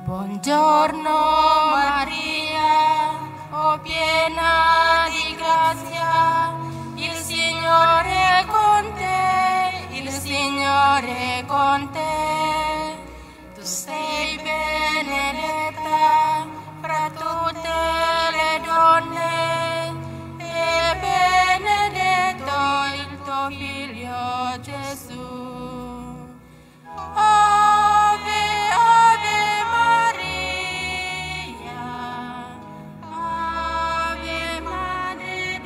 Buongiorno Maria, o piena di grazia, il Signore è con te, il Signore è con te. Tu sei benedetta fra tutte le donne e benedetto il tuo figlio Gesù. Ave, Ave Maria, Ave Madre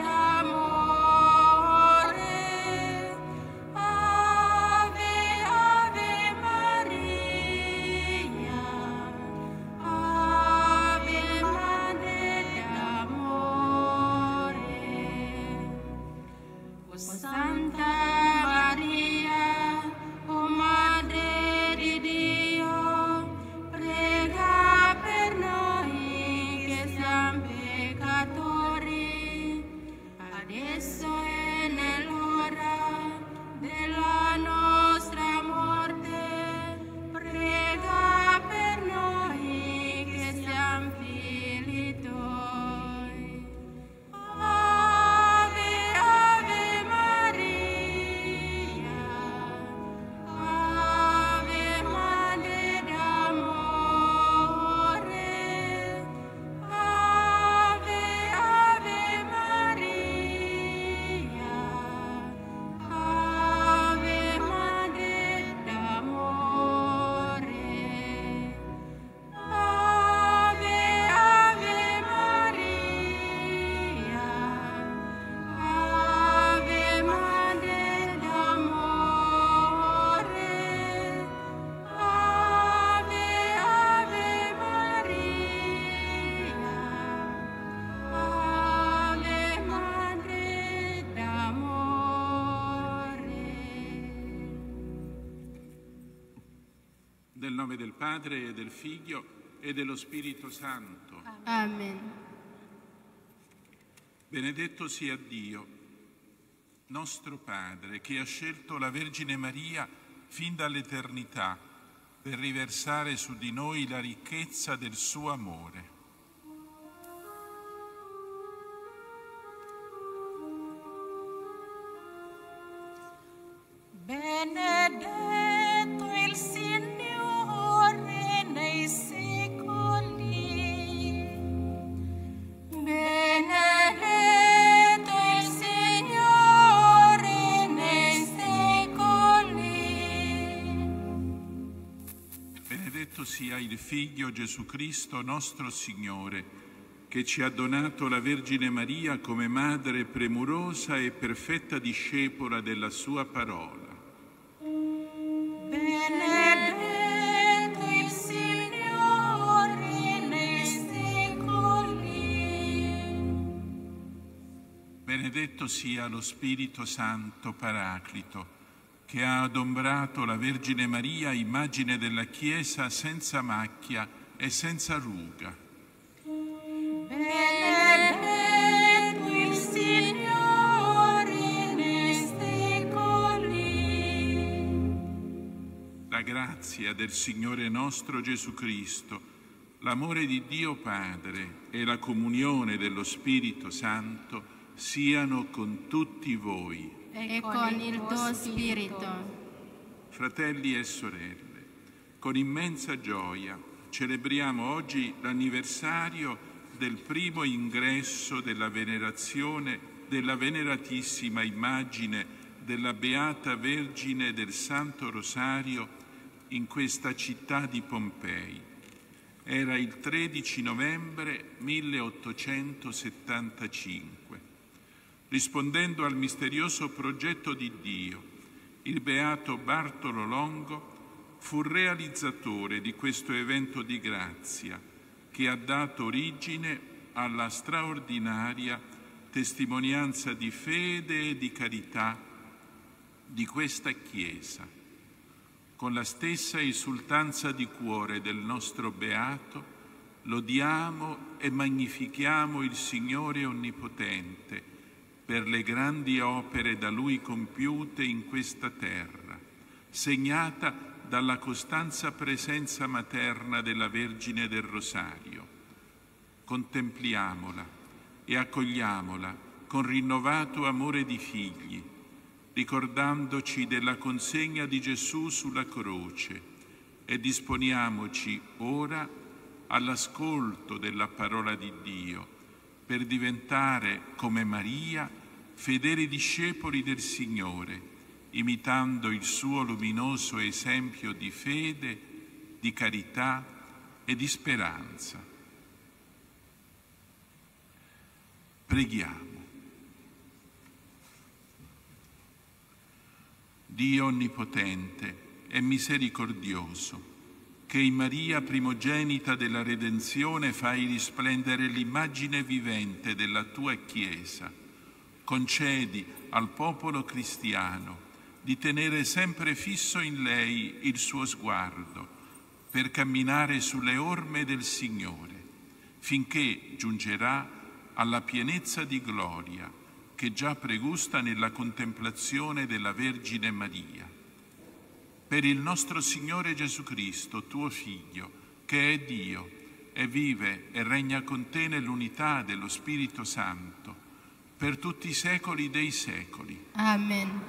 d'amore, Ave, Ave Maria, Ave Madre d'amore. O Santa Maria, o Madre di Dio, prega per noi che siamo peccatori, adesso e nell'ora della nostra morte. Prega per noi che siamo figli tuoi. Ave, Ave Maria, Ave Madre d'amore, Ave, Ave Maria, Ave Madre d'amore, Ave, Ave Maria, Ave Madre d'amore, Ave, Ave Maria, Ave Madre d'amore. Nel nome del Padre e del Figlio e dello Spirito Santo. Amen. Benedetto sia Dio, nostro Padre, che ha scelto la Vergine Maria fin dall'eternità per riversare su di noi la ricchezza del suo amore. Benedetto il Signore nei secoli. Benedetto il Signore nei secoli. Benedetto sia il Figlio Gesù Cristo, nostro Signore, che ci ha donato la Vergine Maria come madre premurosa e perfetta discepola della sua parola. Benedetto il Signore nei secoli. Benedetto sia lo Spirito Santo Paraclito, che ha adombrato la Vergine Maria, immagine della Chiesa senza macchia e senza ruga. Benedetto il Signore nei secoli. La grazia del Signore nostro Gesù Cristo, l'amore di Dio Padre e la comunione dello Spirito Santo siano con tutti voi. E con il tuo spirito. Fratelli e sorelle, con immensa gioia celebriamo oggi l'anniversario del primo ingresso della venerazione della veneratissima immagine della Beata Vergine del Santo Rosario in questa città di Pompei. Era il 13 novembre 1875. Rispondendo al misterioso progetto di Dio, il beato Bartolo Longo fu realizzatore di questo evento di grazia che ha dato origine alla straordinaria testimonianza di fede e di carità di questa Chiesa. Con la stessa esultanza di cuore del nostro beato, lodiamo e magnifichiamo il Signore Onnipotente per le grandi opere da Lui compiute in questa terra, segnata dalla costanza presenza materna della Vergine del Rosario. Contempliamola e accogliamola con rinnovato amore di figli, ricordandoci della consegna di Gesù sulla croce, e disponiamoci ora all'ascolto della parola di Dio per diventare, come Maria, fedeli discepoli del Signore, imitando il suo luminoso esempio di fede, di carità e di speranza. Preghiamo. Dio onnipotente e misericordioso, che in Maria, primogenita della redenzione, fai risplendere l'immagine vivente della tua Chiesa, concedi al popolo cristiano di tenere sempre fisso in lei il suo sguardo, per camminare sulle orme del Signore, finché giungerà alla pienezza di gloria che già pregusta nella contemplazione della Vergine Maria. Per il nostro Signore Gesù Cristo, tuo Figlio, che è Dio e vive e regna con te nell'unità dello Spirito Santo, per tutti i secoli dei secoli. Amen.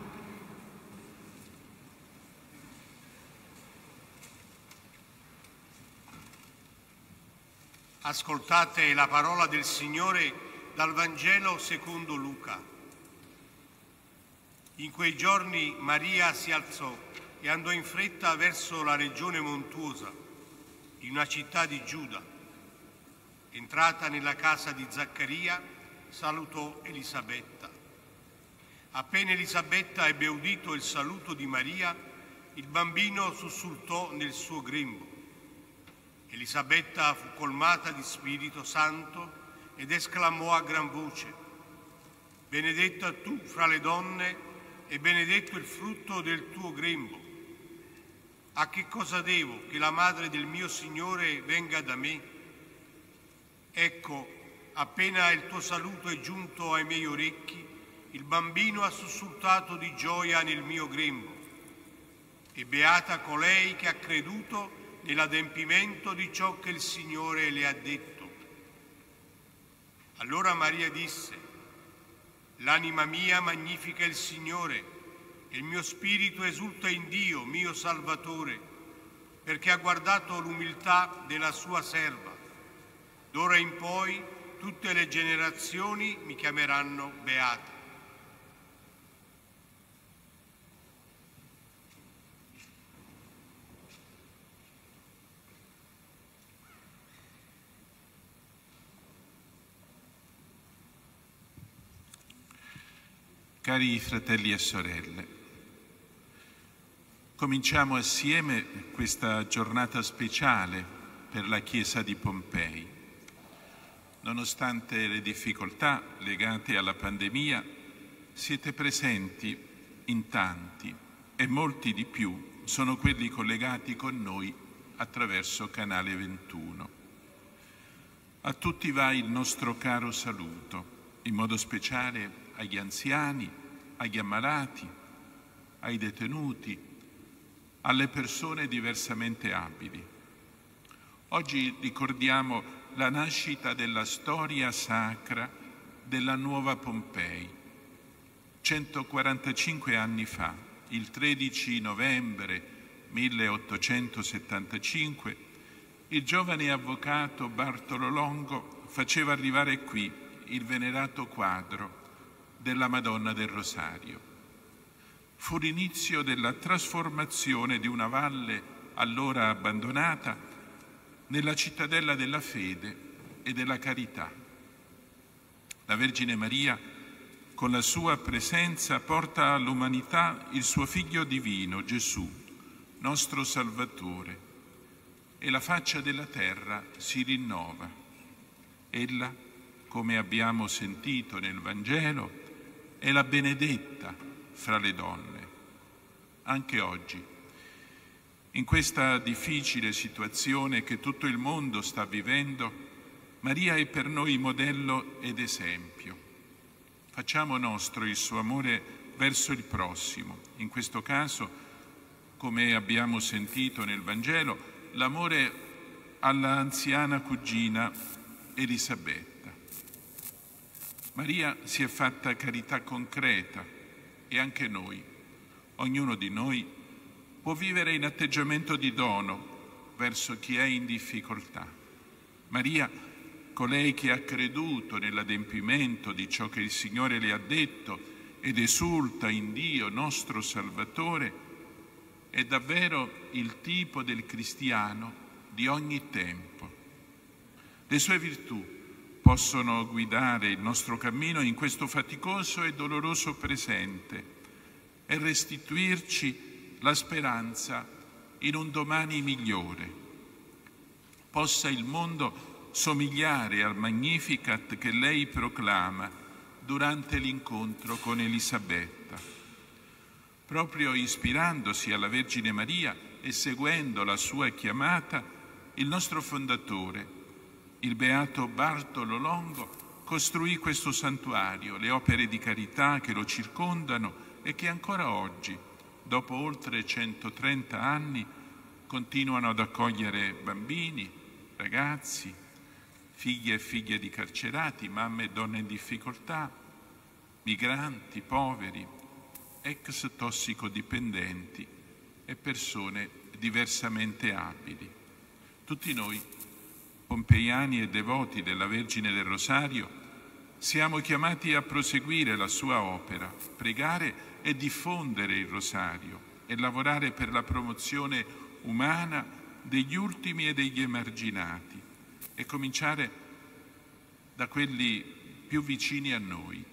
Ascoltate la parola del Signore dal Vangelo secondo Luca. In quei giorni Maria si alzò e andò in fretta verso la regione montuosa, in una città di Giuda. Entrata nella casa di Zaccaria, salutò Elisabetta. Appena Elisabetta ebbe udito il saluto di Maria, il bambino sussultò nel suo grembo. Elisabetta fu colmata di Spirito Santo ed esclamò a gran voce: benedetta tu fra le donne e benedetto il frutto del tuo grembo. A che cosa devo che la madre del mio Signore venga da me? Ecco, appena il tuo saluto è giunto ai miei orecchi, il bambino ha sussultato di gioia nel mio grembo. E beata colei che ha creduto nell'adempimento di ciò che il Signore le ha detto. Allora Maria disse: l'anima mia magnifica il Signore, e il mio spirito esulta in Dio, mio Salvatore, perché ha guardato l'umiltà della sua serva. D'ora in poi tutte le generazioni mi chiameranno beata. Cari fratelli e sorelle, cominciamo assieme questa giornata speciale per la Chiesa di Pompei. Nonostante le difficoltà legate alla pandemia, siete presenti in tanti e molti di più sono quelli collegati con noi attraverso Canale 21. A tutti va il nostro caro saluto, in modo speciale agli anziani, agli ammalati, ai detenuti, alle persone diversamente abili. Oggi ricordiamo la nascita della storia sacra della nuova Pompei. 145 anni fa, il 13 novembre 1875, il giovane avvocato Bartolo Longo faceva arrivare qui il venerato quadro della Madonna del Rosario. Fu l'inizio della trasformazione di una valle allora abbandonata nella cittadella della fede e della carità. La Vergine Maria, con la sua presenza, porta all'umanità il suo Figlio divino, Gesù, nostro Salvatore, e la faccia della terra si rinnova. Ella, come abbiamo sentito nel Vangelo, è la benedetta fra le donne. Anche oggi, in questa difficile situazione che tutto il mondo sta vivendo, Maria è per noi modello ed esempio. Facciamo nostro il suo amore verso il prossimo, in questo caso come abbiamo sentito nel Vangelo, l'amore all'anziana cugina Elisabetta. Maria si è fatta carità concreta e anche noi, ognuno di noi, può vivere in atteggiamento di dono verso chi è in difficoltà. Maria, colei che ha creduto nell'adempimento di ciò che il Signore le ha detto ed esulta in Dio nostro Salvatore, è davvero il tipo del cristiano di ogni tempo. Le sue virtù possono guidare il nostro cammino in questo faticoso e doloroso presente e restituirci la speranza in un domani migliore. Possa il mondo somigliare al Magnificat che lei proclama durante l'incontro con Elisabetta. Proprio ispirandosi alla Vergine Maria e seguendo la sua chiamata, il nostro fondatore, il beato Bartolo Longo, costruì questo santuario, le opere di carità che lo circondano e che ancora oggi, dopo oltre 130 anni, continuano ad accogliere bambini, ragazzi, figli e figlie di carcerati, mamme e donne in difficoltà, migranti, poveri, ex tossicodipendenti e persone diversamente abili. Tutti noi, pompeiani e devoti della Vergine del Rosario, siamo chiamati a proseguire la sua opera, pregare e diffondere il Rosario e lavorare per la promozione umana degli ultimi e degli emarginati e cominciare da quelli più vicini a noi.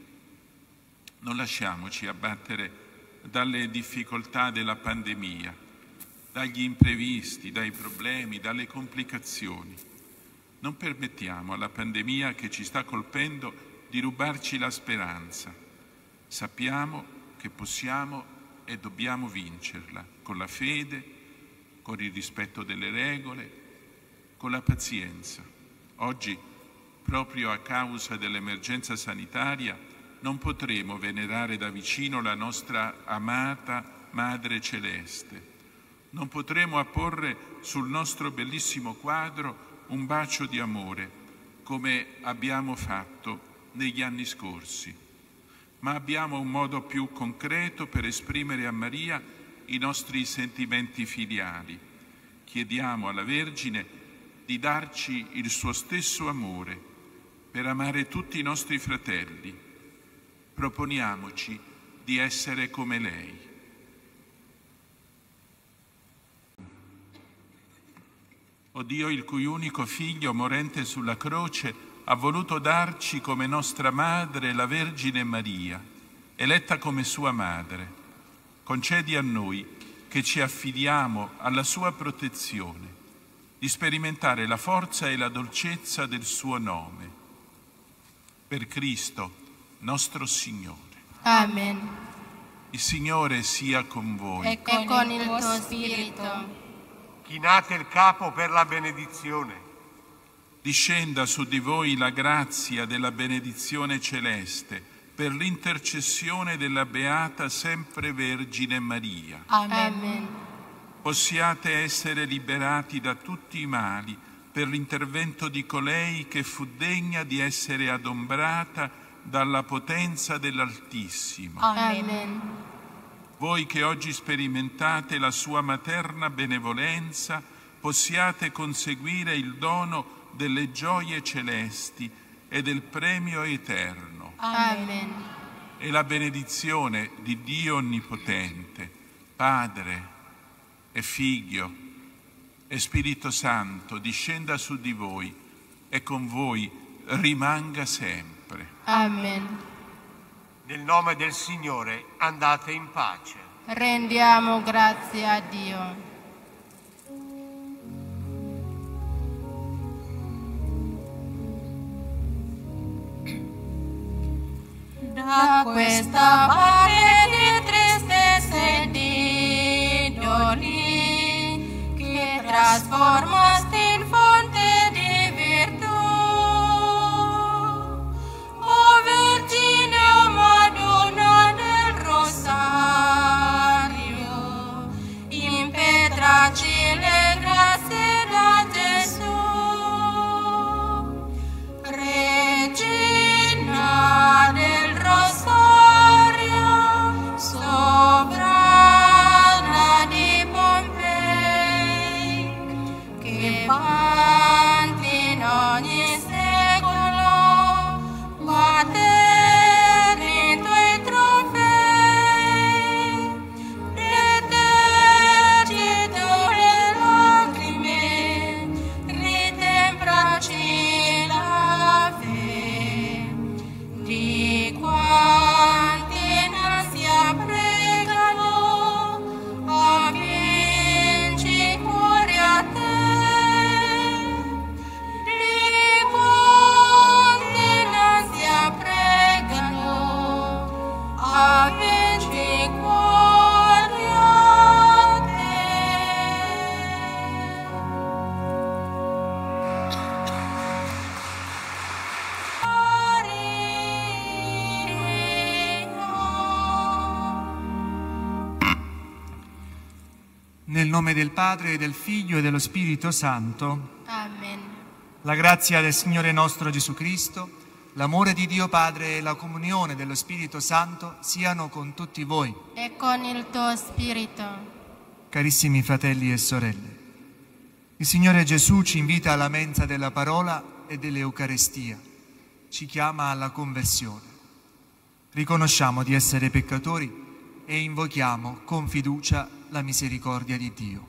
Non lasciamoci abbattere dalle difficoltà della pandemia, dagli imprevisti, dai problemi, dalle complicazioni. Non permettiamo alla pandemia che ci sta colpendo di rubarci la speranza. Sappiamo che possiamo e dobbiamo vincerla con la fede, con il rispetto delle regole, con la pazienza. Oggi, proprio a causa dell'emergenza sanitaria, non potremo venerare da vicino la nostra amata Madre Celeste. Non potremo apporre sul nostro bellissimo quadro un bacio di amore, come abbiamo fatto negli anni scorsi. Ma abbiamo un modo più concreto per esprimere a Maria i nostri sentimenti filiali. Chiediamo alla Vergine di darci il suo stesso amore per amare tutti i nostri fratelli. Proponiamoci di essere come lei. O Dio, il cui unico Figlio, morente sulla croce, ha voluto darci come nostra madre la Vergine Maria, eletta come sua madre, concedi a noi, che ci affidiamo alla sua protezione, di sperimentare la forza e la dolcezza del suo nome. Per Cristo, nostro Signore. Amen. Il Signore sia con voi. E con il tuo spirito. Chinate il capo per la benedizione. Discenda su di voi la grazia della benedizione celeste per l'intercessione della Beata Sempre Vergine Maria. Amen. Possiate essere liberati da tutti i mali per l'intervento di colei che fu degna di essere adombrata dalla potenza dell'Altissimo. Amen. Voi che oggi sperimentate la sua materna benevolenza, possiate conseguire il dono delle gioie celesti e del premio eterno. Amen. E la benedizione di Dio Onnipotente, Padre e Figlio e Spirito Santo, discenda su di voi e con voi rimanga sempre. Amen. Nel nome del Signore andate in pace. Rendiamo grazie a Dio. Da questa valle di tristezza e di dolori che trasformasti in fonte di virtù, o Vergine, o Madonna del Rosario, in Nel nome del Padre, e del Figlio e dello Spirito Santo. Amen. La grazia del Signore nostro Gesù Cristo, l'amore di Dio Padre e la comunione dello Spirito Santo siano con tutti voi. E con il tuo spirito. Carissimi fratelli e sorelle, il Signore Gesù ci invita alla mensa della parola e dell'Eucarestia, ci chiama alla conversione. Riconosciamo di essere peccatori e invochiamo con fiducia la misericordia di Dio.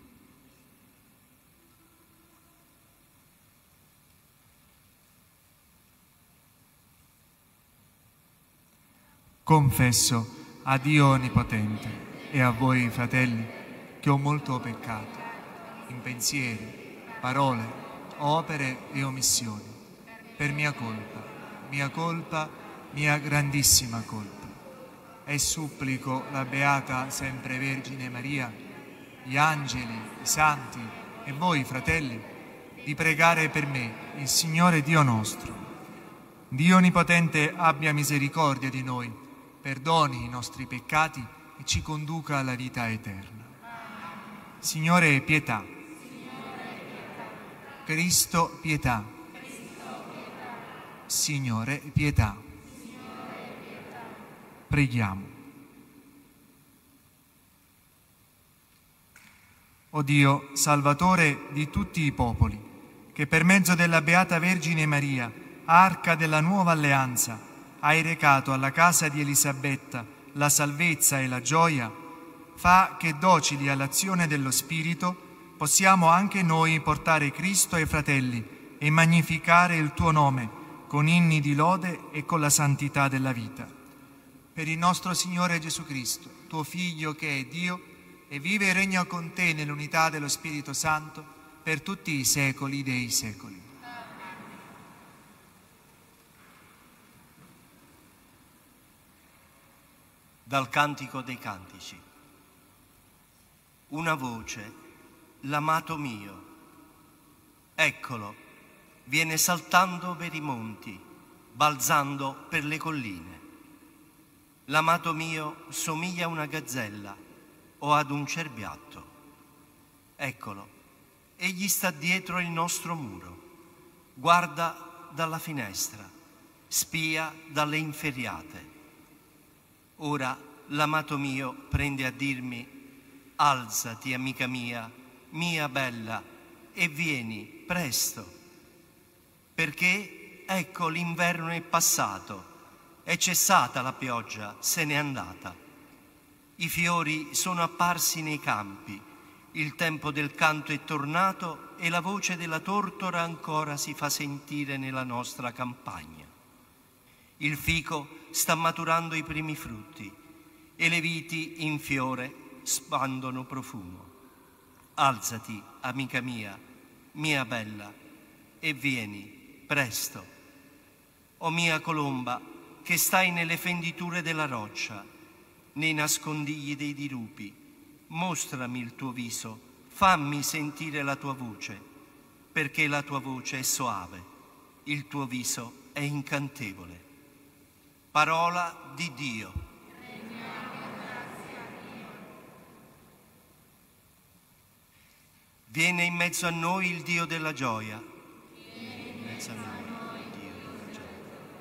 Confesso a Dio Onnipotente e a voi, fratelli, che ho molto peccato, in pensieri, parole, opere e omissioni, per mia colpa, mia grandissima colpa. E supplico la Beata Sempre Vergine Maria, gli angeli, i santi e voi, fratelli, di pregare per me, il Signore Dio nostro. Dio Onnipotente abbia misericordia di noi, perdoni i nostri peccati e ci conduca alla vita eterna. Signore, pietà. Cristo, pietà. Signore, pietà. Preghiamo. O Dio, Salvatore di tutti i popoli, che per mezzo della Beata Vergine Maria, arca della nuova alleanza, hai recato alla casa di Elisabetta la salvezza e la gioia, fa che, docili all'azione dello Spirito, possiamo anche noi portare Cristo ai fratelli e magnificare il tuo nome con inni di lode e con la santità della vita. Per il nostro Signore Gesù Cristo, tuo Figlio che è Dio e vive e regna con te nell'unità dello Spirito Santo per tutti i secoli dei secoli. Dal Cantico dei Cantici. Una voce, l'amato mio. Eccolo, viene saltando per i monti, balzando per le colline. L'amato mio somiglia a una gazzella o ad un cerbiatto. Eccolo, egli sta dietro il nostro muro, guarda dalla finestra, spia dalle inferriate. Ora l'amato mio prende a dirmi: alzati, amica mia bella, e vieni presto, perché ecco l'inverno è passato, è cessata la pioggia, se n'è andata. I fiori sono apparsi nei campi, il tempo del canto è tornato e la voce della tortora ancora si fa sentire nella nostra campagna. Il fico sta maturando i primi frutti e le viti in fiore spandono profumo. Alzati, amica mia bella, e vieni presto. O mia colomba, che stai nelle fenditure della roccia, nei nascondigli dei dirupi, mostrami il tuo viso, fammi sentire la tua voce, perché la tua voce è soave, il tuo viso è incantevole. Parola di Dio. Viene in mezzo a noi il Dio della gioia. In mezzo a noi il Dio della gioia.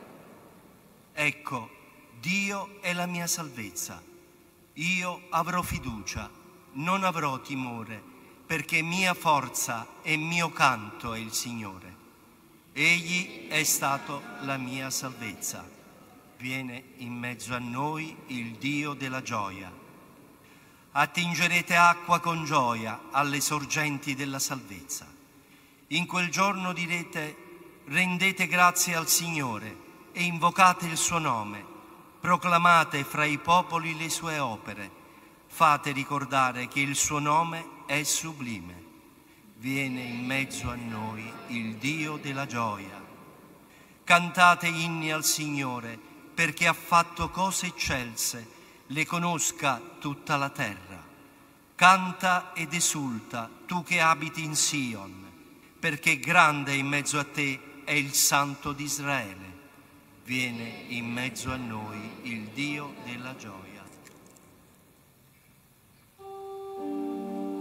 Ecco, Dio è la mia salvezza. Io avrò fiducia, non avrò timore, perché mia forza e mio canto è il Signore. Egli è stato la mia salvezza. Viene in mezzo a noi il Dio della gioia. Attingerete acqua con gioia alle sorgenti della salvezza. In quel giorno direte: rendete grazie al Signore e invocate il suo nome, proclamate fra i popoli le sue opere, fate ricordare che il suo nome è sublime. Viene in mezzo a noi il Dio della gioia. Cantate inni al Signore, perché ha fatto cose eccelse, le conosca tutta la terra. Canta ed esulta, tu che abiti in Sion, perché grande in mezzo a te è il Santo di Israele. Viene in mezzo a noi il Dio della gioia.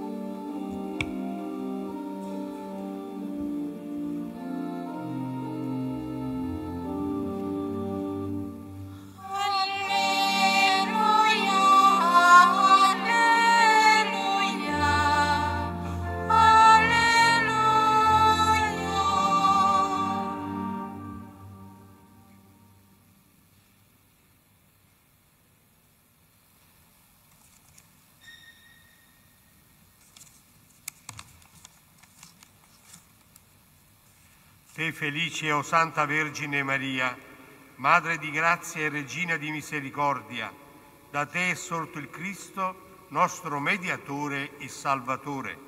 Te felice, o Santa Vergine Maria, Madre di grazia e Regina di misericordia, da te è sorto il Cristo, nostro mediatore e Salvatore.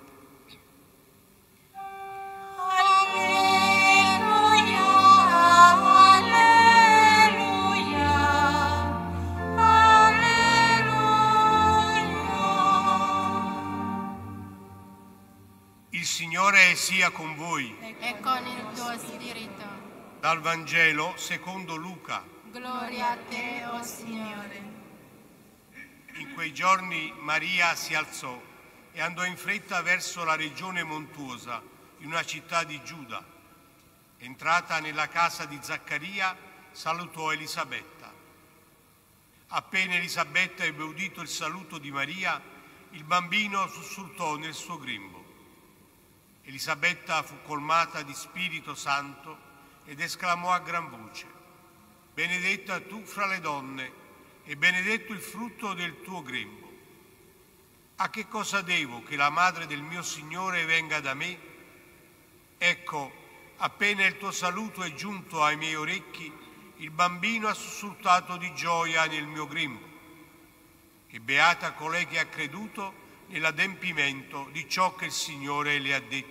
Il Signore sia con voi. E con il tuo spirito. Dal Vangelo secondo Luca. Gloria a te, o Signore. In quei giorni Maria si alzò e andò in fretta verso la regione montuosa, in una città di Giuda. Entrata nella casa di Zaccaria, salutò Elisabetta. Appena Elisabetta ebbe udito il saluto di Maria, il bambino sussultò nel suo grembo. Elisabetta fu colmata di Spirito Santo ed esclamò a gran voce: benedetta tu fra le donne e benedetto il frutto del tuo grembo. A che cosa devo che la madre del mio Signore venga da me? Ecco, appena il tuo saluto è giunto ai miei orecchi, il bambino ha sussultato di gioia nel mio grembo. E beata colei che ha creduto nell'adempimento di ciò che il Signore le ha detto.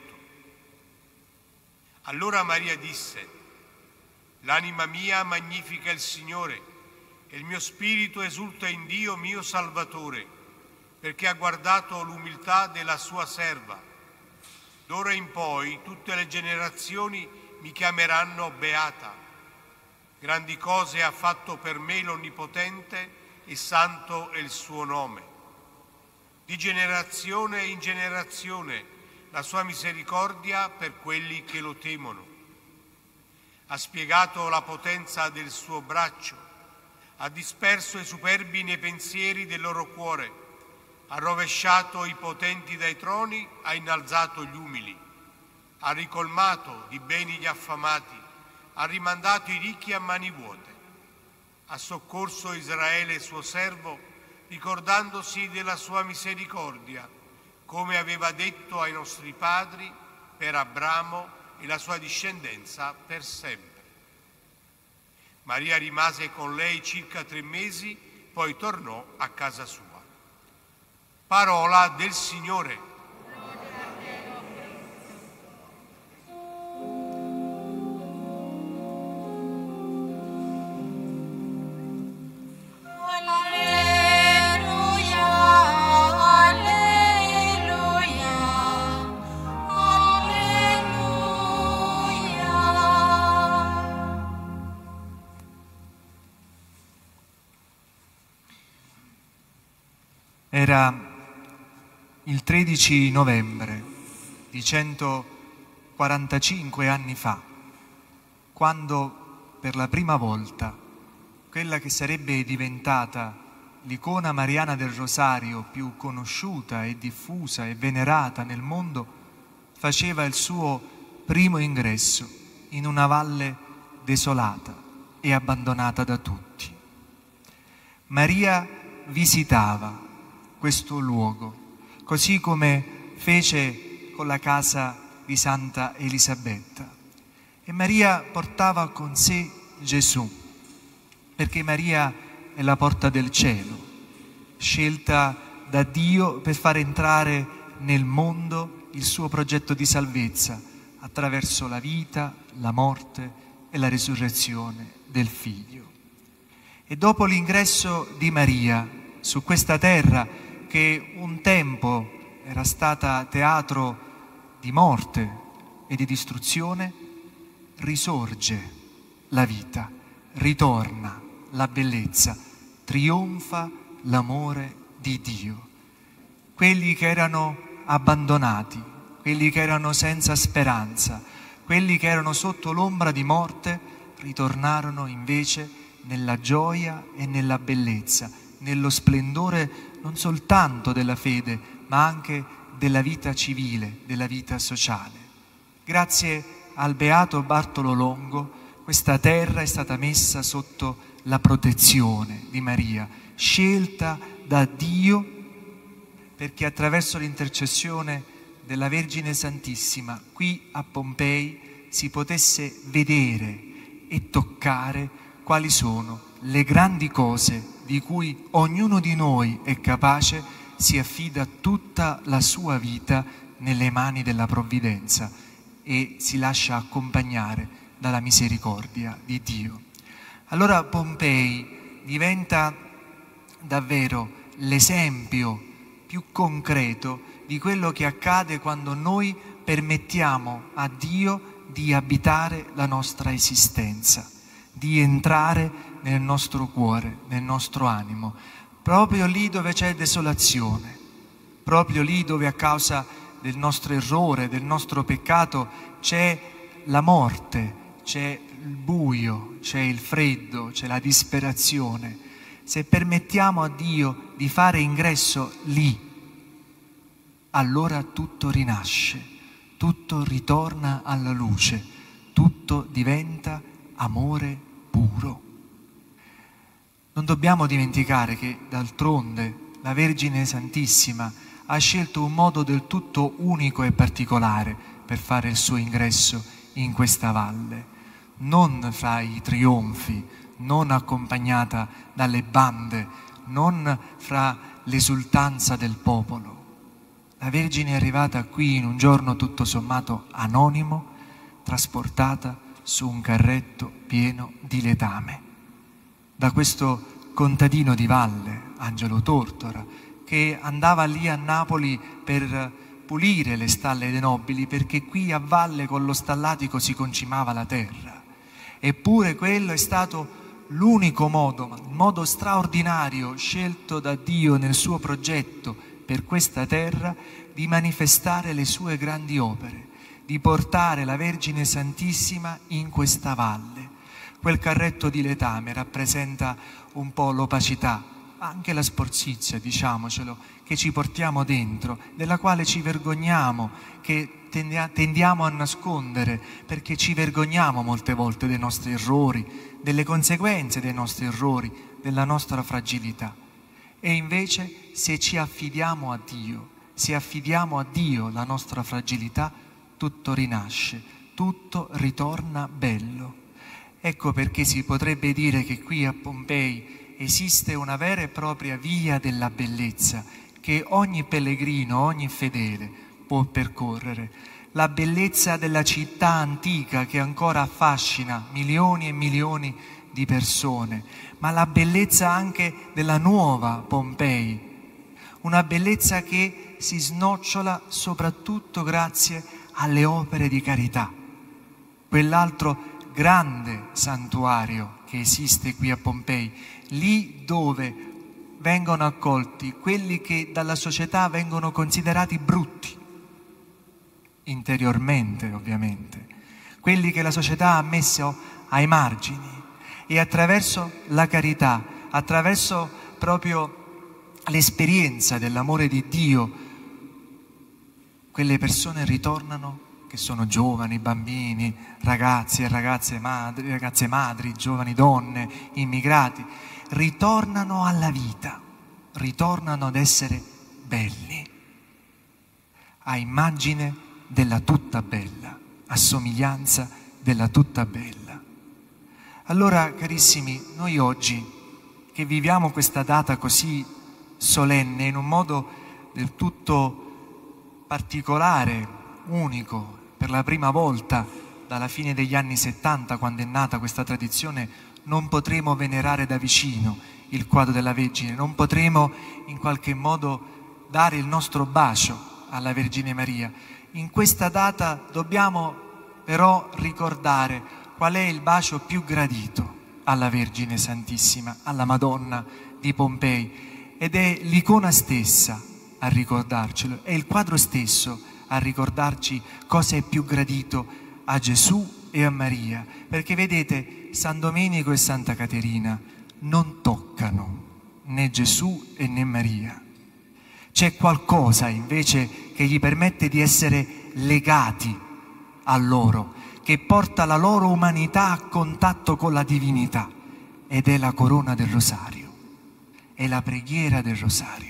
Allora Maria disse: l'anima mia magnifica il Signore e il mio spirito esulta in Dio mio Salvatore, perché ha guardato l'umiltà della sua serva. D'ora in poi tutte le generazioni mi chiameranno beata. Grandi cose ha fatto per me l'Onnipotente e santo è il suo nome. Di generazione in generazione la sua misericordia per quelli che lo temono. Ha spiegato la potenza del suo braccio, ha disperso i superbi nei pensieri del loro cuore, ha rovesciato i potenti dai troni, ha innalzato gli umili, ha ricolmato di beni gli affamati, ha rimandato i ricchi a mani vuote, ha soccorso Israele suo servo, ricordandosi della sua misericordia, come aveva detto ai nostri padri, per Abramo e la sua discendenza per sempre. Maria rimase con lei circa 3 mesi, poi tornò a casa sua. Parola del Signore. Era il 13 novembre di 145 anni fa, quando per la prima volta quella che sarebbe diventata l'icona mariana del Rosario più conosciuta e diffusa e venerata nel mondo faceva il suo primo ingresso in una valle desolata e abbandonata da tutti. Maria visitava questo luogo, così come fece con la casa di Santa Elisabetta. E Maria portava con sé Gesù, perché Maria è la porta del cielo, scelta da Dio per far entrare nel mondo il suo progetto di salvezza attraverso la vita, la morte e la risurrezione del Figlio. E dopo l'ingresso di Maria su questa terra, che un tempo era stata teatro di morte e di distruzione, risorge la vita, ritorna la bellezza, trionfa l'amore di Dio. Quelli che erano abbandonati, quelli che erano senza speranza, quelli che erano sotto l'ombra di morte, ritornarono invece nella gioia e nella bellezza, nello splendore non soltanto della fede, ma anche della vita civile, della vita sociale. Grazie al beato Bartolo Longo, questa terra è stata messa sotto la protezione di Maria, scelta da Dio perché attraverso l'intercessione della Vergine Santissima, qui a Pompei, si potesse vedere e toccare quali sono le grandi cose di cui ognuno di noi è capace, si affida tutta la sua vita nelle mani della provvidenza e si lascia accompagnare dalla misericordia di Dio. Allora Pompei diventa davvero l'esempio più concreto di quello che accade quando noi permettiamo a Dio di abitare la nostra esistenza, di entrare nel nostro cuore, nel nostro animo, proprio lì dove c'è desolazione, proprio lì dove a causa del nostro errore, del nostro peccato c'è la morte, c'è il buio, c'è il freddo, c'è la disperazione. Se permettiamo a Dio di fare ingresso lì, allora tutto rinasce, tutto ritorna alla luce, tutto diventa amore puro. Non dobbiamo dimenticare che d'altronde la Vergine Santissima ha scelto un modo del tutto unico e particolare per fare il suo ingresso in questa valle, non fra i trionfi, non accompagnata dalle bande, non fra l'esultanza del popolo. La Vergine è arrivata qui in un giorno tutto sommato anonimo, trasportata su un carretto pieno di letame da questo contadino di valle, Angelo Tortora, che andava lì a Napoli per pulire le stalle dei nobili, perché qui a valle con lo stallatico si concimava la terra. Eppure quello è stato l'unico modo, il modo straordinario scelto da Dio nel suo progetto per questa terra di manifestare le sue grandi opere, di portare la Vergine Santissima in questa valle. Quel carretto di letame rappresenta un po' l'opacità, anche la sporcizia, diciamocelo, che ci portiamo dentro, della quale ci vergogniamo, che tendiamo a nascondere, perché ci vergogniamo molte volte dei nostri errori, delle conseguenze dei nostri errori, della nostra fragilità. E invece se ci affidiamo a Dio, se affidiamo a Dio la nostra fragilità, tutto rinasce, tutto ritorna bello. Ecco perché si potrebbe dire che qui a Pompei esiste una vera e propria via della bellezza che ogni pellegrino, ogni fedele può percorrere. La bellezza della città antica che ancora affascina milioni e milioni di persone, ma la bellezza anche della nuova Pompei, una bellezza che si snocciola soprattutto grazie alle opere di carità. Quell'altro grande santuario che esiste qui a Pompei, lì dove vengono accolti quelli che dalla società vengono considerati brutti, interiormente ovviamente, quelli che la società ha messo ai margini, e attraverso la carità, attraverso proprio l'esperienza dell'amore di Dio, quelle persone ritornano, che sono giovani, bambini, ragazzi e ragazze madri, giovani donne, immigrati, ritornano alla vita, ritornano ad essere belli, a immagine della tutta bella, a somiglianza della tutta bella. Allora, carissimi, noi oggi che viviamo questa data così solenne in un modo del tutto particolare, unico, per la prima volta dalla fine degli anni 70, quando è nata questa tradizione, non potremo venerare da vicino il quadro della Vergine, non potremo in qualche modo dare il nostro bacio alla Vergine Maria. In questa data dobbiamo però ricordare qual è il bacio più gradito alla Vergine Santissima, alla Madonna di Pompei, ed è l'icona stessa a ricordarcelo, è il quadro stesso a ricordarci cosa è più gradito a Gesù e a Maria, perché vedete, San Domenico e Santa Caterina non toccano né Gesù e né Maria. C'è qualcosa invece che gli permette di essere legati a loro, che porta la loro umanità a contatto con la divinità, ed è la corona del rosario, è la preghiera del rosario.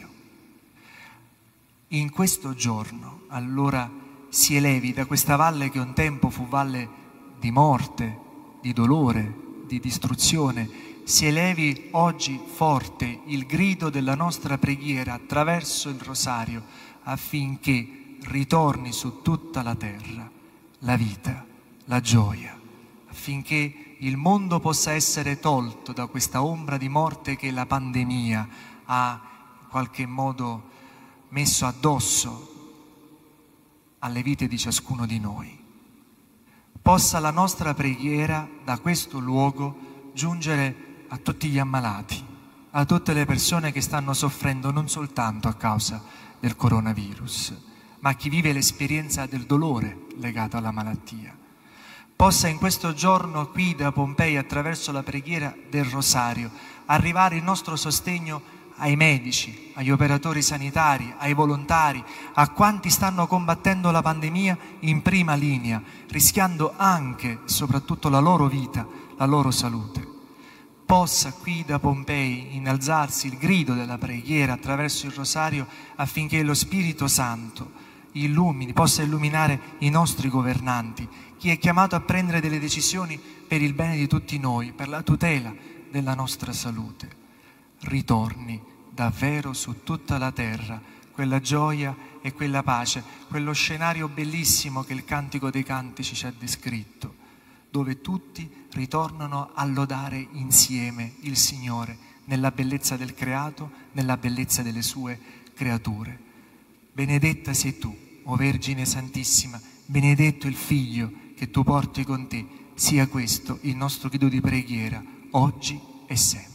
In questo giorno, allora, si elevi da questa valle che un tempo fu valle di morte, di dolore, di distruzione, si elevi oggi forte il grido della nostra preghiera attraverso il rosario, affinché ritorni su tutta la terra la vita, la gioia, affinché il mondo possa essere tolto da questa ombra di morte che la pandemia ha in qualche modo messo addosso alle vite di ciascuno di noi. Possa la nostra preghiera da questo luogo giungere a tutti gli ammalati, a tutte le persone che stanno soffrendo non soltanto a causa del coronavirus, ma a chi vive l'esperienza del dolore legato alla malattia. Possa in questo giorno qui da Pompei, attraverso la preghiera del rosario, arrivare il nostro sostegno ai medici, agli operatori sanitari, ai volontari, a quanti stanno combattendo la pandemia in prima linea, rischiando anche e soprattutto la loro vita, la loro salute. Possa qui da Pompei innalzarsi il grido della preghiera attraverso il rosario, affinché lo Spirito Santo possa illuminare i nostri governanti, chi è chiamato a prendere delle decisioni per il bene di tutti noi, per la tutela della nostra salute. Ritorni davvero su tutta la terra quella gioia e quella pace, quello scenario bellissimo che il Cantico dei Cantici ci ha descritto, dove tutti ritornano a lodare insieme il Signore nella bellezza del creato, nella bellezza delle sue creature. Benedetta sei tu, o Vergine Santissima, benedetto il Figlio che tu porti con te. Sia questo il nostro grido di preghiera, oggi e sempre.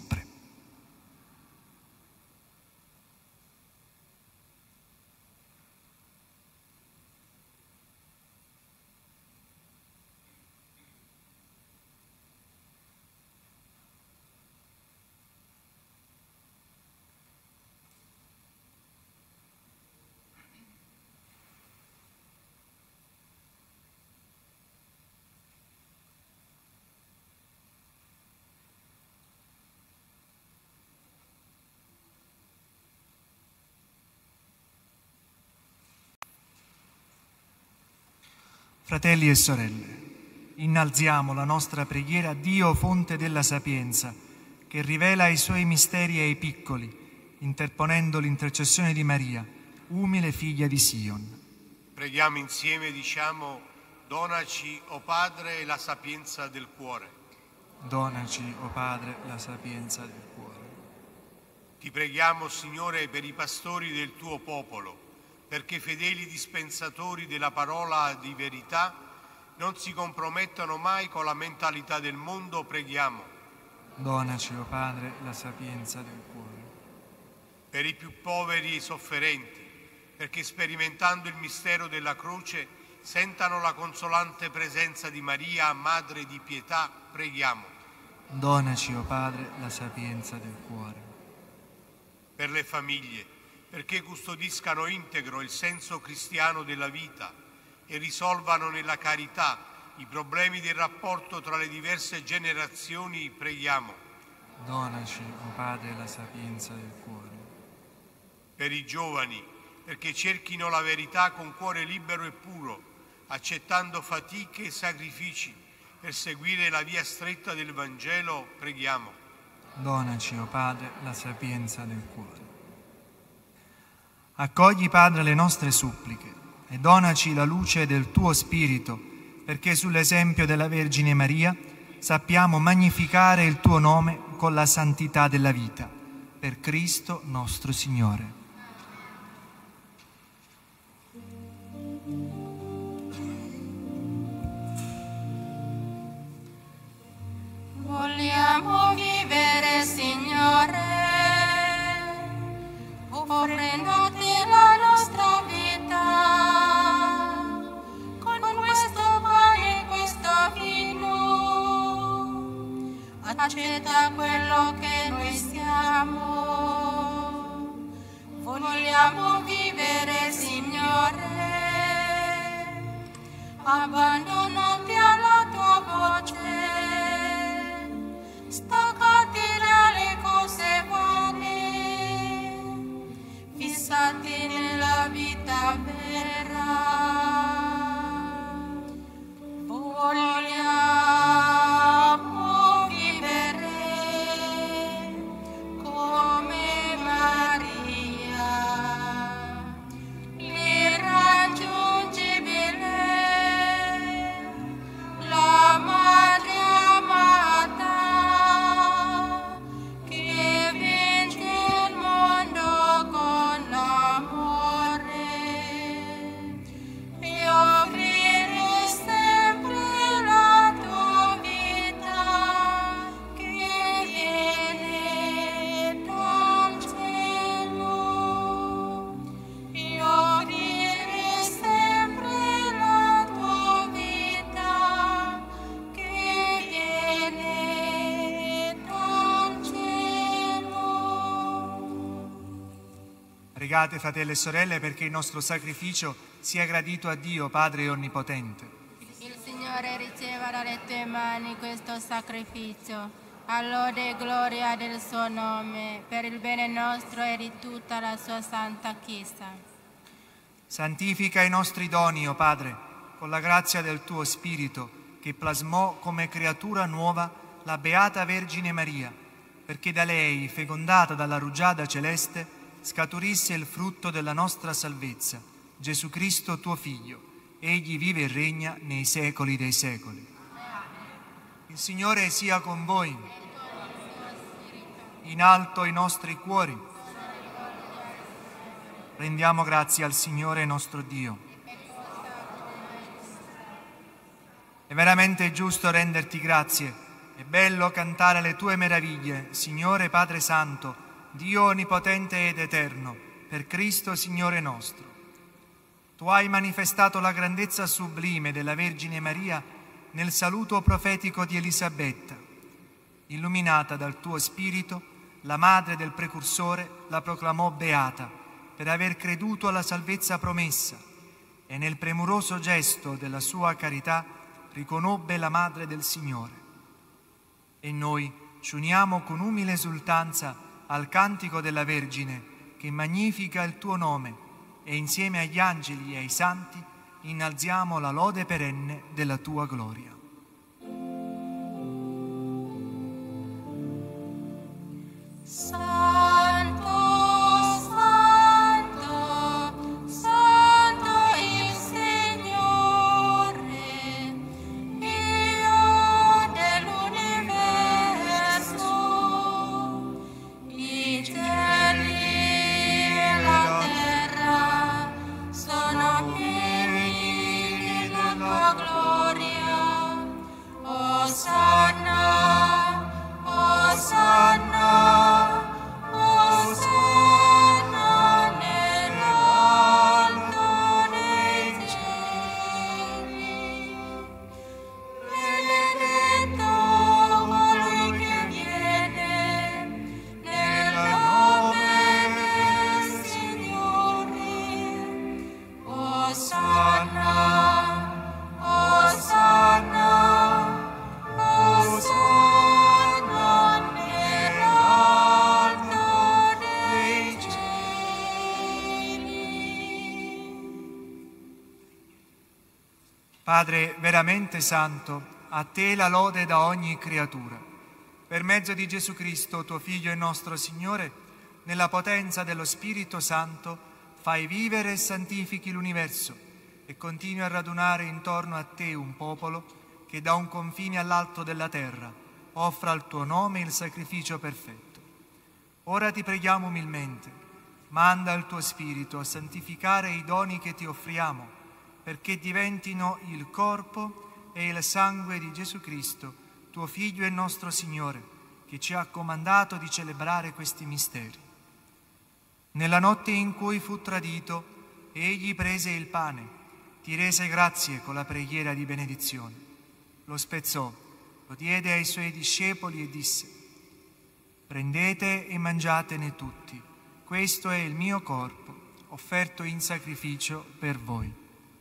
Fratelli e sorelle, innalziamo la nostra preghiera a Dio, fonte della sapienza, che rivela i suoi misteri ai piccoli, interponendo l'intercessione di Maria, umile figlia di Sion. Preghiamo insieme e diciamo: donaci, o Padre, la sapienza del cuore. Donaci, o Padre, la sapienza del cuore. Ti preghiamo, Signore, per i pastori del tuo popolo, perché fedeli dispensatori della parola di verità non si compromettano mai con la mentalità del mondo, preghiamo. Donaci, o Padre, la sapienza del cuore. Per i più poveri e sofferenti, perché sperimentando il mistero della croce sentano la consolante presenza di Maria, Madre di pietà, preghiamo. Donaci, o Padre, la sapienza del cuore. Per le famiglie, perché custodiscano integro il senso cristiano della vita e risolvano nella carità i problemi del rapporto tra le diverse generazioni, preghiamo. Donaci, o Padre, la sapienza del cuore. Per i giovani, perché cerchino la verità con cuore libero e puro, accettando fatiche e sacrifici per seguire la via stretta del Vangelo, preghiamo. Donaci, o Padre, la sapienza del cuore. Accogli, Padre, le nostre suppliche e donaci la luce del tuo Spirito, perché sull'esempio della Vergine Maria sappiamo magnificare il tuo nome con la santità della vita. Per Cristo nostro Signore. Vogliamo vivere, Signore, offrendoti la nostra vita, con questo pane e questo vino. Accetta quello che noi siamo. Vogliamo vivere, Signore, abbandonati alla tua voce, staccati dalle cose vane, fissati nella vita vera. Vogliamo Pregate, fratelli e sorelle, perché il nostro sacrificio sia gradito a Dio, Padre Onnipotente. Il Signore riceva dalle tue mani questo sacrificio, a lode e gloria del suo nome, per il bene nostro e di tutta la sua santa Chiesa. Santifica i nostri doni, o Padre, con la grazia del tuo Spirito, che plasmò come creatura nuova la Beata Vergine Maria, perché da lei, fecondata dalla rugiada celeste, scaturisse il frutto della nostra salvezza, Gesù Cristo tuo Figlio. Egli vive e regna nei secoli dei secoli. Il Signore sia con voi. In alto i nostri cuori. Rendiamo grazie al Signore nostro Dio. È veramente giusto renderti grazie. È bello cantare le tue meraviglie, Signore Padre Santo, Dio onnipotente ed eterno, per Cristo Signore nostro. Tu hai manifestato la grandezza sublime della Vergine Maria nel saluto profetico di Elisabetta. Illuminata dal tuo Spirito, la madre del Precursore la proclamò beata per aver creduto alla salvezza promessa e nel premuroso gesto della sua carità riconobbe la madre del Signore. E noi ci uniamo con umile esultanza al cantico della Vergine che magnifica il tuo nome e insieme agli angeli e ai santi innalziamo la lode perenne della tua gloria. Padre veramente santo, a te la lode da ogni creatura. Per mezzo di Gesù Cristo, tuo Figlio e nostro Signore, nella potenza dello Spirito Santo, fai vivere e santifichi l'universo e continui a radunare intorno a te un popolo che da un confine all'altro della terra offra al tuo nome il sacrificio perfetto. Ora ti preghiamo umilmente, manda il tuo Spirito a santificare i doni che ti offriamo, perché diventino il corpo e il sangue di Gesù Cristo, tuo Figlio e nostro Signore, che ci ha comandato di celebrare questi misteri. Nella notte in cui fu tradito, egli prese il pane, ti rese grazie con la preghiera di benedizione, lo spezzò, lo diede ai suoi discepoli e disse: prendete e mangiatene tutti, questo è il mio corpo, offerto in sacrificio per voi.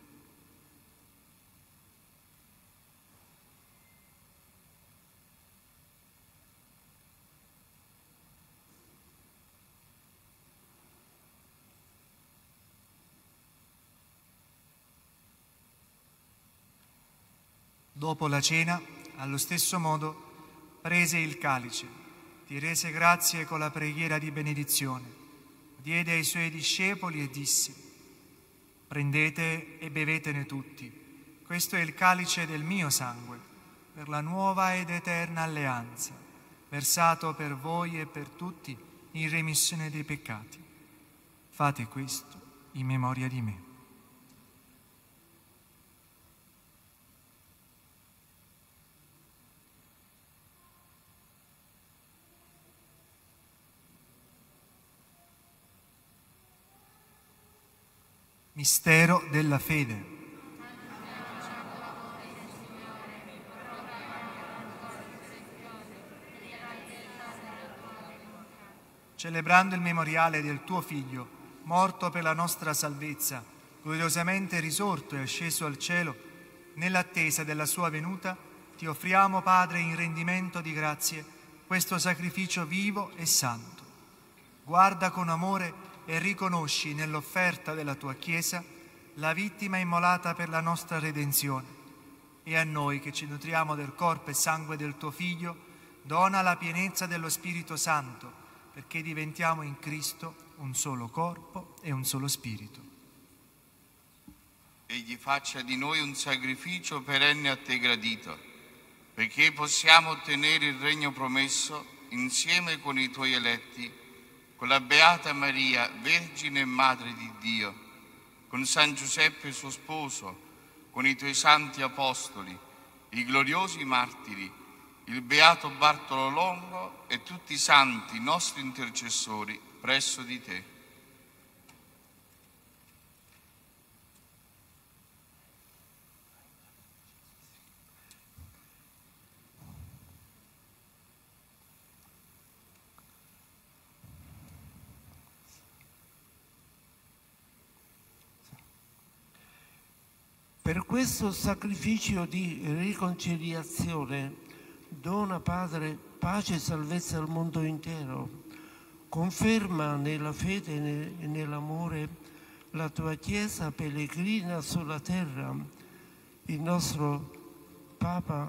Dopo la cena, allo stesso modo, prese il calice, ti rese grazie con la preghiera di benedizione, diede ai suoi discepoli e disse: prendete e bevetene tutti, questo è il calice del mio sangue, per la nuova ed eterna alleanza, versato per voi e per tutti in remissione dei peccati. Fate questo in memoria di me. Mistero della fede. Celebrando il memoriale del tuo Figlio, morto per la nostra salvezza, gloriosamente risorto e asceso al cielo, nell'attesa della sua venuta, ti offriamo, Padre, in rendimento di grazie, questo sacrificio vivo e santo. Guarda con amore e riconosci nell'offerta della tua Chiesa la vittima immolata per la nostra redenzione. E a noi che ci nutriamo del corpo e sangue del tuo Figlio, dona la pienezza dello Spirito Santo, perché diventiamo in Cristo un solo corpo e un solo spirito. Egli faccia di noi un sacrificio perenne a te gradito, perché possiamo ottenere il regno promesso insieme con i tuoi eletti, con la Beata Maria, Vergine e Madre di Dio, con San Giuseppe suo sposo, con i tuoi santi apostoli, i gloriosi martiri, il Beato Bartolo Longo e tutti i santi nostri intercessori presso di te. Per questo sacrificio di riconciliazione dona, Padre, pace e salvezza al mondo intero. Conferma nella fede e nell'amore la tua Chiesa pellegrina sulla terra, il nostro Papa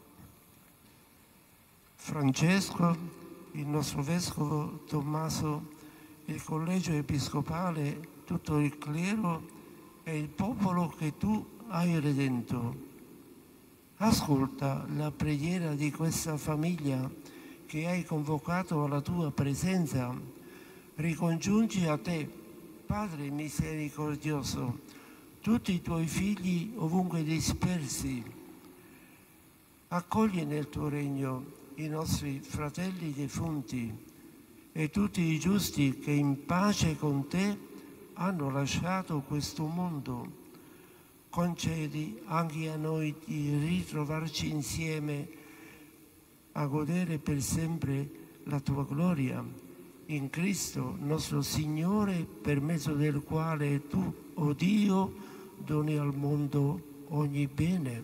Francesco, il nostro Vescovo Tommaso, il Collegio Episcopale, tutto il clero e il popolo che tu hai redento. Ascolta la preghiera di questa famiglia che hai convocato alla tua presenza. Ricongiungi a te, Padre misericordioso, tutti i tuoi figli ovunque dispersi. Accogli nel tuo regno i nostri fratelli defunti e tutti i giusti che in pace con te hanno lasciato questo mondo. Concedi anche a noi di ritrovarci insieme a godere per sempre la tua gloria in Cristo nostro Signore, per mezzo del quale tu, o Dio, doni al mondo ogni bene.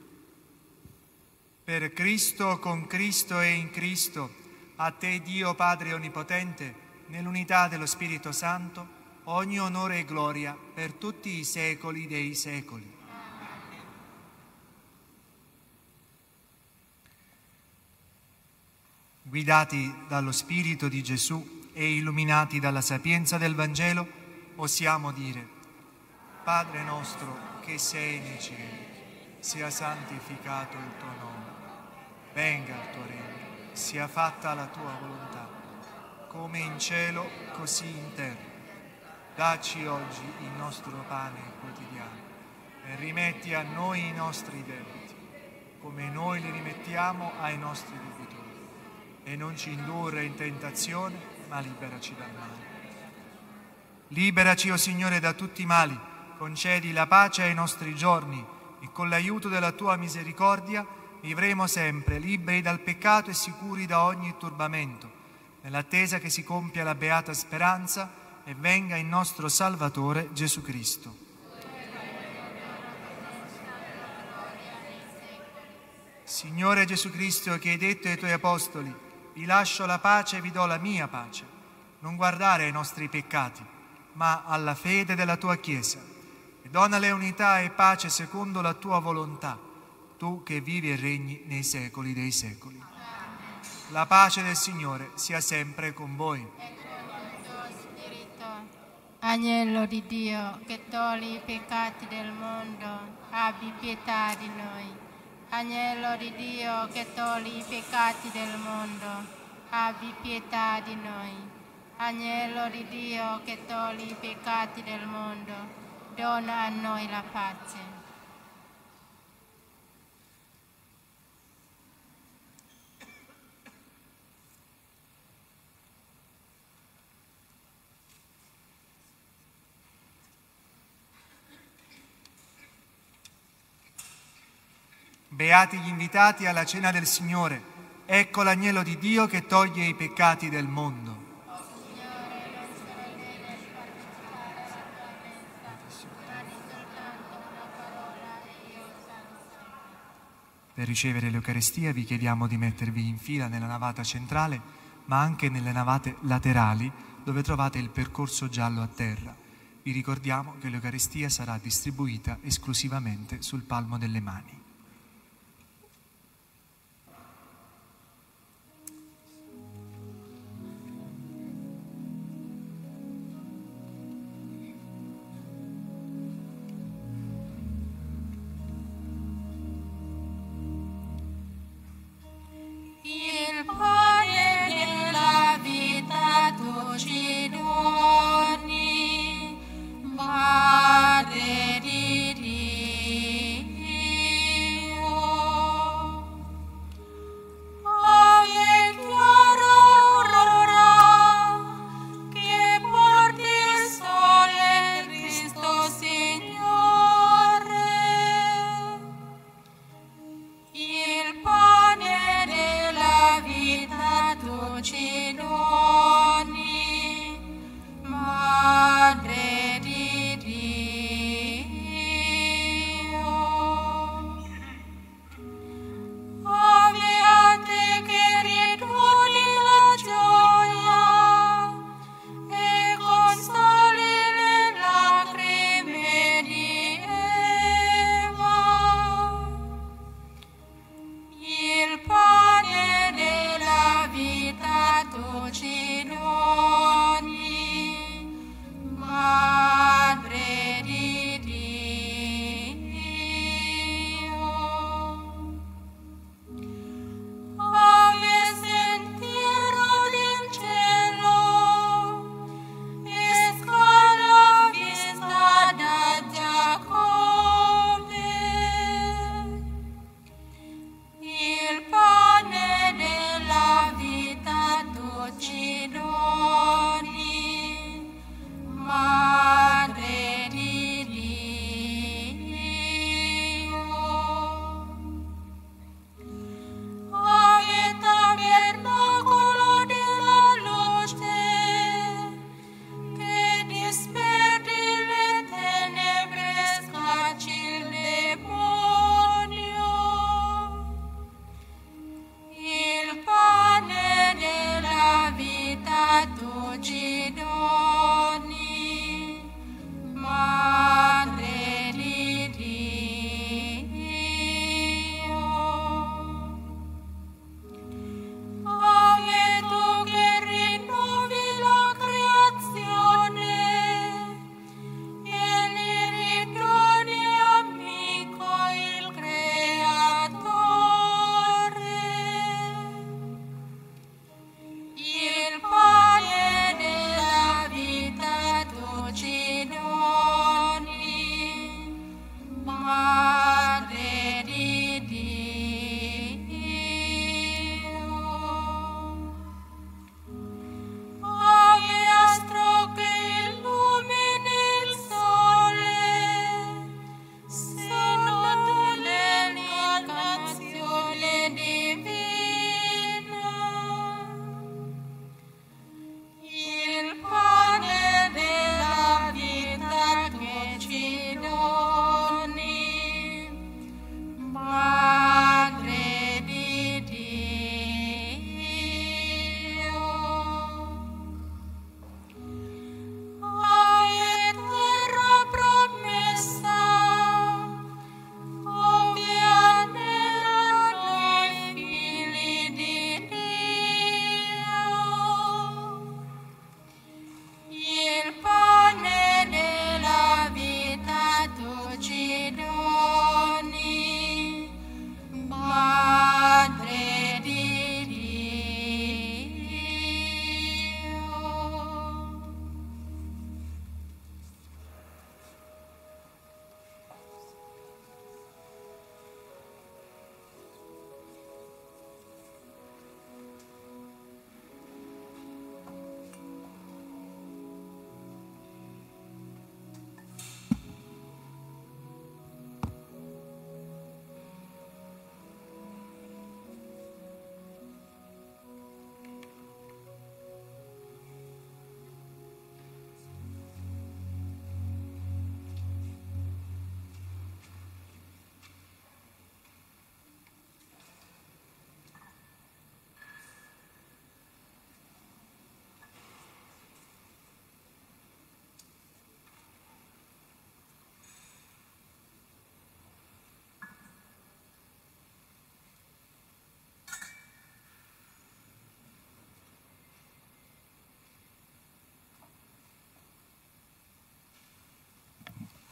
Per Cristo, con Cristo e in Cristo, a te Dio Padre Onnipotente, nell'unità dello Spirito Santo, ogni onore e gloria per tutti i secoli dei secoli. Guidati dallo Spirito di Gesù e illuminati dalla sapienza del Vangelo, possiamo dire: Padre nostro che sei nei cieli, sia santificato il tuo nome, venga il tuo regno, sia fatta la tua volontà, come in cielo così in terra. Dacci oggi il nostro pane quotidiano e rimetti a noi i nostri debiti, come noi li rimettiamo ai nostri debitori. E non ci indurre in tentazione, ma liberaci dal male. Liberaci, o Signore, da tutti i mali, concedi la pace ai nostri giorni e con l'aiuto della tua misericordia vivremo sempre liberi dal peccato e sicuri da ogni turbamento, nell'attesa che si compia la beata speranza e venga il nostro Salvatore Gesù Cristo. Signore Gesù Cristo, che hai detto ai tuoi apostoli: vi lascio la pace e vi do la mia pace, non guardare ai nostri peccati, ma alla fede della tua Chiesa, e donale unità e pace secondo la tua volontà, tu che vivi e regni nei secoli dei secoli. La pace del Signore sia sempre con voi. Agnello di Dio, che togli i peccati del mondo, abbi pietà di noi. Agnello di Dio, che togli i peccati del mondo, abbi pietà di noi. Agnello di Dio, che togli i peccati del mondo, dona a noi la pace. Beati gli invitati alla cena del Signore. Ecco l'agnello di Dio che toglie i peccati del mondo. Per ricevere l'Eucarestia vi chiediamo di mettervi in fila nella navata centrale, ma anche nelle navate laterali, dove trovate il percorso giallo a terra. Vi ricordiamo che l'Eucarestia sarà distribuita esclusivamente sul palmo delle mani. Il pane della vita tu ci doni, Madre di Dio. Oh, è chiaro ora che porti il sole, Cristo Signore. Il pane della vita tu ci doni, Madre di Dio.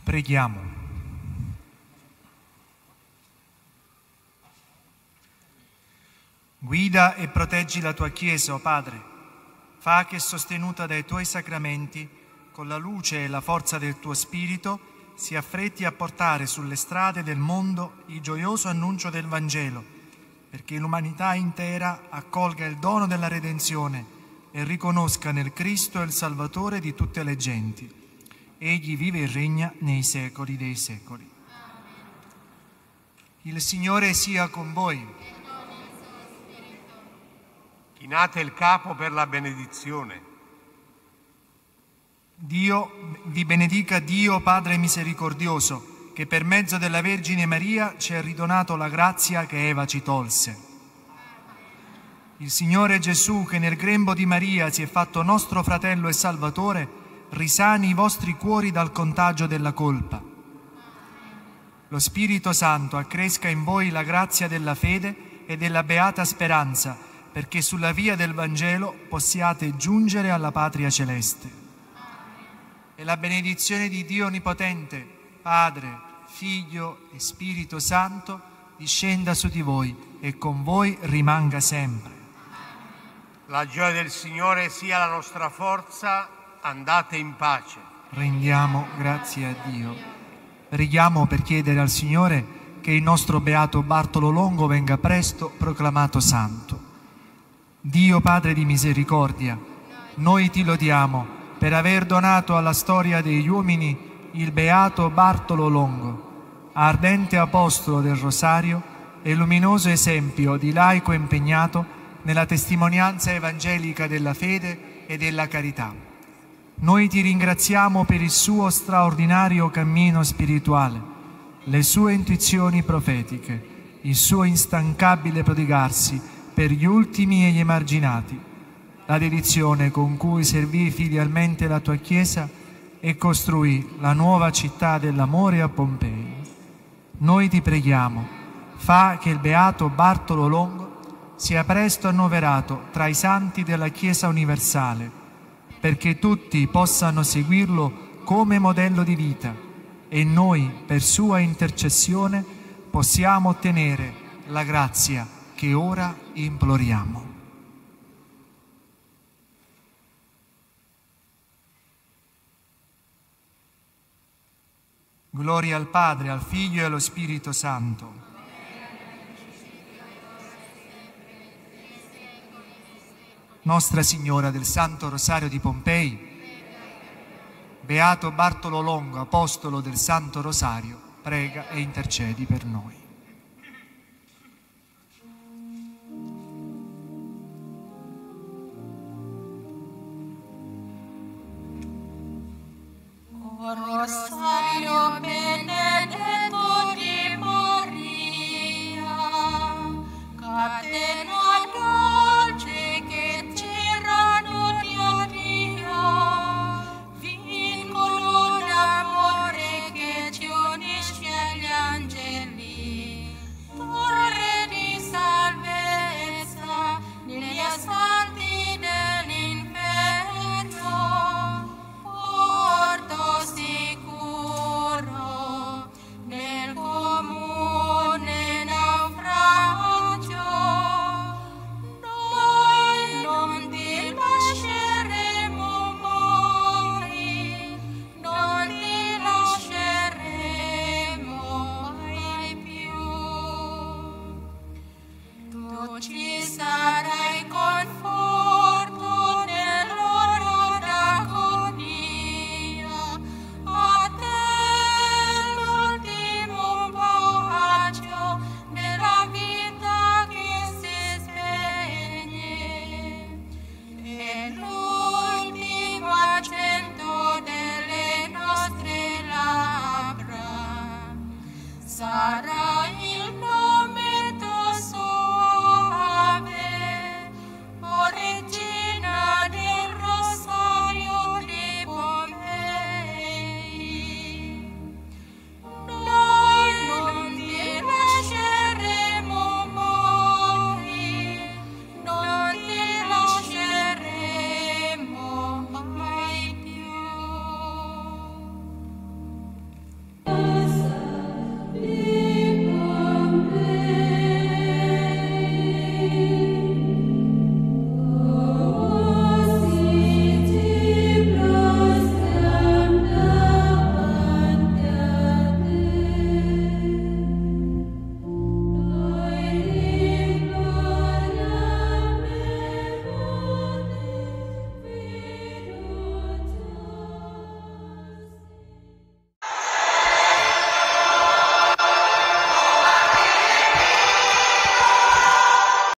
Preghiamo. Guida e proteggi la tua Chiesa, o Padre. Fa che, sostenuta dai tuoi sacramenti, con la luce e la forza del tuo Spirito, si affretti a portare sulle strade del mondo il gioioso annuncio del Vangelo, perché l'umanità intera accolga il dono della redenzione e riconosca nel Cristo il Salvatore di tutte le genti. Egli vive e regna nei secoli dei secoli. Il Signore sia con voi. Chinate il capo per la benedizione. Dio vi benedica, Dio Padre misericordioso, che per mezzo della Vergine Maria ci ha ridonato la grazia che Eva ci tolse. Il Signore Gesù, che nel grembo di Maria si è fatto nostro fratello e Salvatore, risani i vostri cuori dal contagio della colpa. Lo Spirito Santo accresca in voi la grazia della fede e della beata speranza, perché sulla via del Vangelo possiate giungere alla patria celeste. E la benedizione di Dio Onnipotente, Padre, Figlio e Spirito Santo, discenda su di voi e con voi rimanga sempre. La gioia del Signore sia la nostra forza. Andate in pace. Rendiamo grazie a Dio. Preghiamo per chiedere al Signore che il nostro beato Bartolo Longo venga presto proclamato santo. Dio Padre di misericordia, noi ti lodiamo per aver donato alla storia degli uomini il beato Bartolo Longo, ardente apostolo del Rosario e luminoso esempio di laico impegnato nella testimonianza evangelica della fede e della carità. Noi ti ringraziamo per il suo straordinario cammino spirituale, le sue intuizioni profetiche, il suo instancabile prodigarsi per gli ultimi e gli emarginati, la dedizione con cui servì filialmente la tua Chiesa e costruì la nuova città dell'amore a Pompei. Noi ti preghiamo, fa che il beato Bartolo Longo sia presto annoverato tra i santi della Chiesa universale, perché tutti possano seguirlo come modello di vita e noi, per sua intercessione, possiamo ottenere la grazia che ora imploriamo. Gloria al Padre, al Figlio e allo Spirito Santo. Nostra Signora del Santo Rosario di Pompei, beato Bartolo Longo, apostolo del Santo Rosario, prega e intercedi per noi. O rosso